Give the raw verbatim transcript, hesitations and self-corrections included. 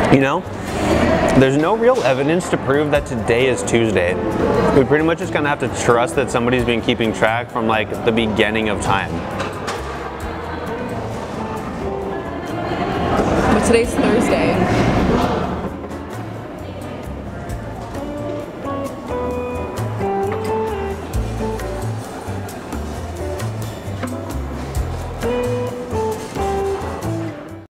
You know? There's no real evidence to prove that today is Tuesday. We pretty much just kind of have to trust that somebody's been keeping track from like the beginning of time. But today's Thursday.